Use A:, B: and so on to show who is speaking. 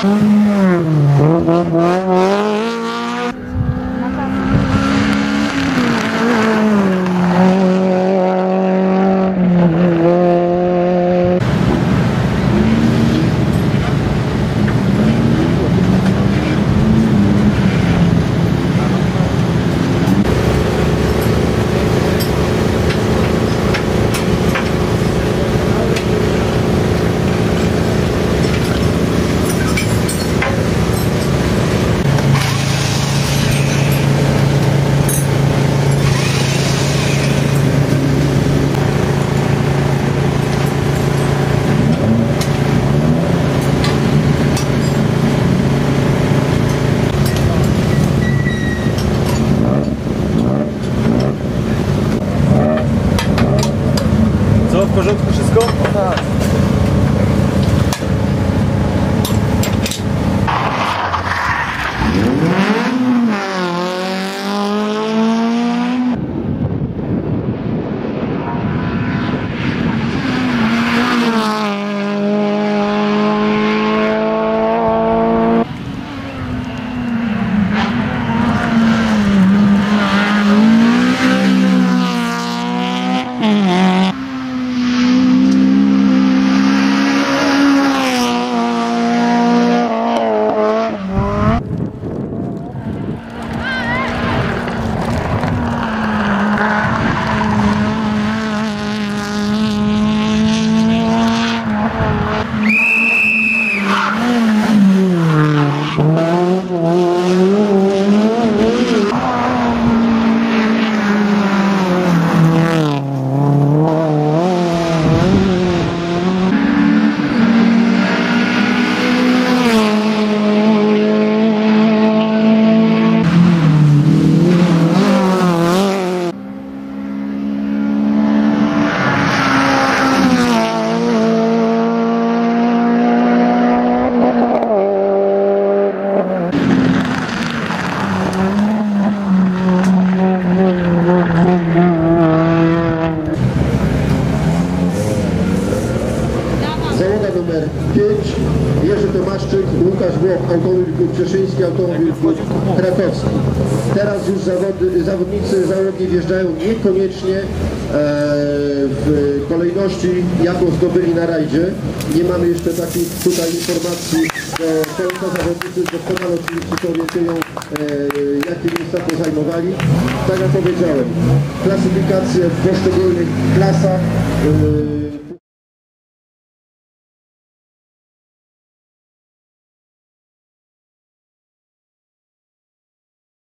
A: W porządku wszystko? Tak.
B: Załoga numer 5, Jerzy Tomaszczyk, Łukasz Włoch, automobil klub Cieszyński, automobil klub Krakowski. Teraz już zawodnicy załogi wjeżdżają niekoniecznie w kolejności, jaką zdobyli na rajdzie. Nie mamy jeszcze takich tutaj informacji do końca. Zawodnicy doskonale oczywiście się orientują, jakie miejsca to zajmowali. Tak jak powiedziałem, klasyfikacje w poszczególnych klasach